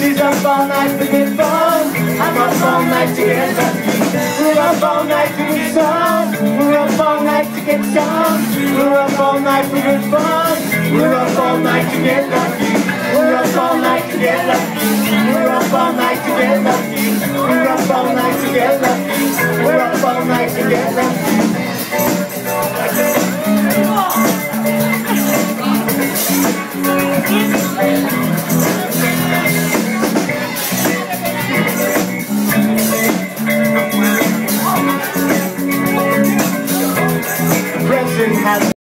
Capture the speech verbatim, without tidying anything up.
She's up all night to get fun. I'm up all night to get lucky. We're up all night to get some. We're up all night to get some. We're up all night for good fun. We're up all night to get lucky. We're up all night to get lucky. We're up all night to get lucky. We're up all night to get lucky.